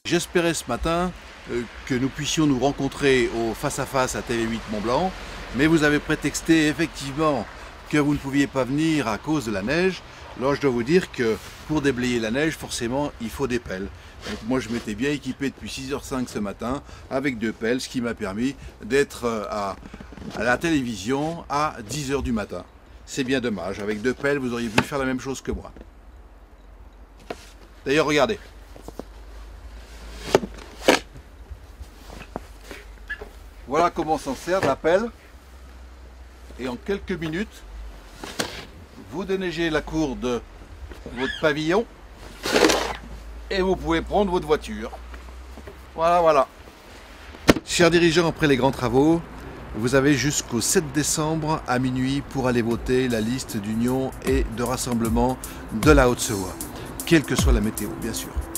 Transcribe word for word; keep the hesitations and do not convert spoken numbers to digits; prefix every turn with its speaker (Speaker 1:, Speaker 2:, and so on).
Speaker 1: J'espérais ce matin euh, que nous puissions nous rencontrer au face-à-face à T V huit Mont-Blanc, mais vous avez prétexté effectivement que vous ne pouviez pas venir à cause de la neige. Alors je dois vous dire que pour déblayer la neige, forcément, il faut des pelles. Donc moi je m'étais bien équipé depuis six heures cinq ce matin avec deux pelles, ce qui m'a permis d'être à, à la télévision à dix heures du matin. C'est bien dommage, avec deux pelles vous auriez pu faire la même chose que moi. D'ailleurs regardez. Voilà comment s'en sert de la pelle. Et en quelques minutes, vous déneigez la cour de votre pavillon et vous pouvez prendre votre voiture. Voilà, voilà. Chers dirigeants, après les grands travaux, vous avez jusqu'au sept décembre à minuit pour aller voter la liste d'union et de rassemblement de la Haute-Savoie, quelle que soit la météo, bien sûr.